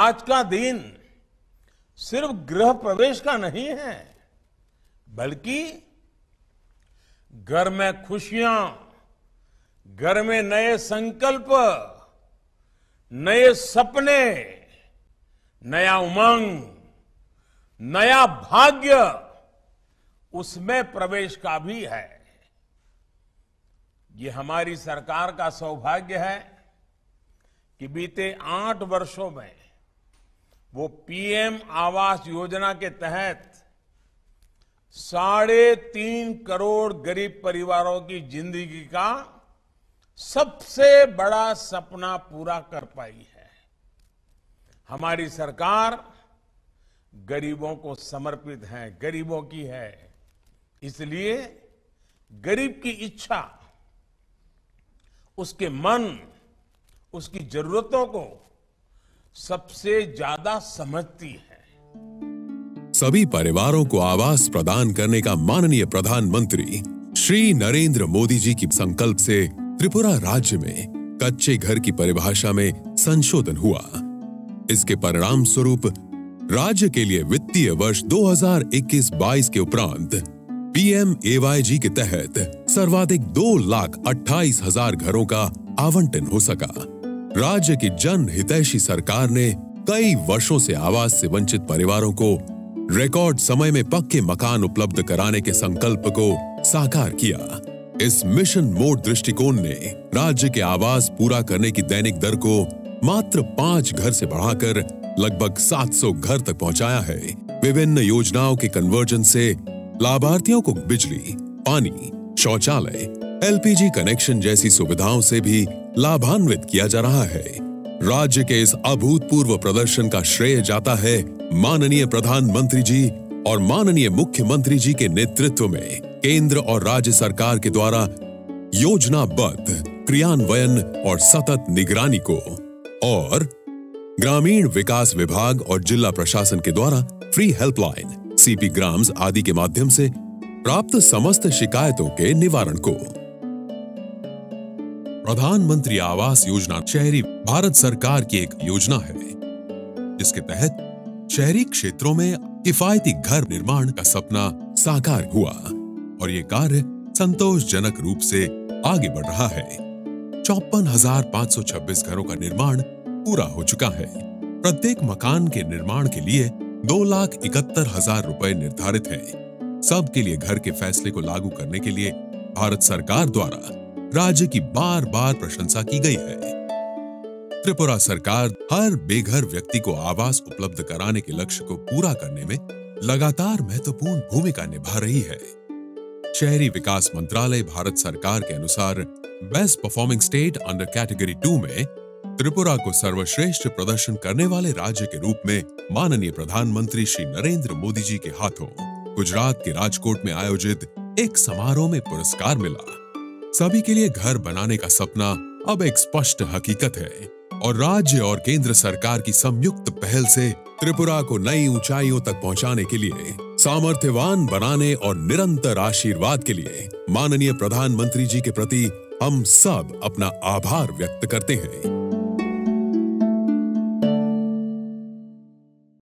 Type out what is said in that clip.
आज का दिन सिर्फ गृह प्रवेश का नहीं है, बल्कि घर में खुशियां, घर में नए संकल्प, नए सपने, नया उमंग, नया भाग्य, उसमें प्रवेश का भी है। ये हमारी सरकार का सौभाग्य है कि बीते 8 वर्षों में वो पीएम आवास योजना के तहत 3.5 करोड़ गरीब परिवारों की जिंदगी का सबसे बड़ा सपना पूरा कर पाई है। हमारी सरकार गरीबों को समर्पित है, गरीबों की है। इसलिए गरीब की इच्छा, उसके मन, उसकी जरूरतों को सबसे ज्यादा समझती है। सभी परिवारों को आवास प्रदान करने का माननीय प्रधानमंत्री श्री नरेंद्र मोदी जी की संकल्प से त्रिपुरा राज्य में कच्चे घर की परिभाषा में संशोधन हुआ। इसके परिणाम स्वरूप राज्य के लिए वित्तीय वर्ष 2021-22 के उपरांत PMAYG के तहत सर्वाधिक 2,28,000 घरों का आवंटन हो सका। राज्य की जन हितैषी सरकार ने कई वर्षों से आवास से वंचित परिवारों को रिकॉर्ड समय में पक्के मकान उपलब्ध कराने के संकल्प को साकार किया। इस मिशन मोड दृष्टिकोण ने राज्य के आवास पूरा करने की दैनिक दर को मात्र 5 घर से बढ़ाकर लगभग 700 घर तक पहुंचाया है। विभिन्न योजनाओं के कन्वर्जन से लाभार्थियों को बिजली, पानी, शौचालय, LPG कनेक्शन जैसी सुविधाओं से भी लाभान्वित किया जा रहा है। राज्य के इस अभूतपूर्व प्रदर्शन का श्रेय जाता है माननीय प्रधानमंत्री जी और माननीय मुख्यमंत्री जी के नेतृत्व में केंद्र और राज्य सरकार के द्वारा योजनाबद्ध क्रियान्वयन और सतत निगरानी को, और ग्रामीण विकास विभाग और जिला प्रशासन के द्वारा फ्री हेल्पलाइन, CP ग्राम्स आदि के माध्यम से प्राप्त समस्त शिकायतों के निवारण को। प्रधानमंत्री आवास योजना शहरी भारत सरकार की एक योजना है, जिसके तहत शहरी क्षेत्रों में किफायती घर निर्माण का सपना साकार हुआ और ये कार्य संतोषजनक रूप से आगे बढ़ रहा है। 54,526 घरों का निर्माण पूरा हो चुका है। प्रत्येक मकान के निर्माण के लिए 2,71,000 रुपए निर्धारित हैं। सबके लिए घर के फैसले को लागू करने के लिए भारत सरकार द्वारा राज्य की बार बार प्रशंसा की गई है। त्रिपुरा सरकार हर बेघर व्यक्ति को आवास उपलब्ध कराने के लक्ष्य को पूरा करने में लगातार महत्वपूर्ण भूमिका निभा रही है। शहरी विकास मंत्रालय भारत सरकार के अनुसार best performing state under category 2 में त्रिपुरा को सर्वश्रेष्ठ प्रदर्शन करने वाले राज्य के रूप में माननीय प्रधानमंत्री श्री नरेंद्र मोदी जी के हाथों गुजरात के राजकोट में आयोजित एक समारोह में पुरस्कार मिला। सभी के लिए घर बनाने का सपना अब एक स्पष्ट हकीकत है और राज्य और केंद्र सरकार की संयुक्त पहल से त्रिपुरा को नई ऊंचाइयों तक पहुंचाने के लिए, सामर्थ्यवान बनाने और निरंतर आशीर्वाद के लिए माननीय प्रधानमंत्री जी के प्रति हम सब अपना आभार व्यक्त करते हैं।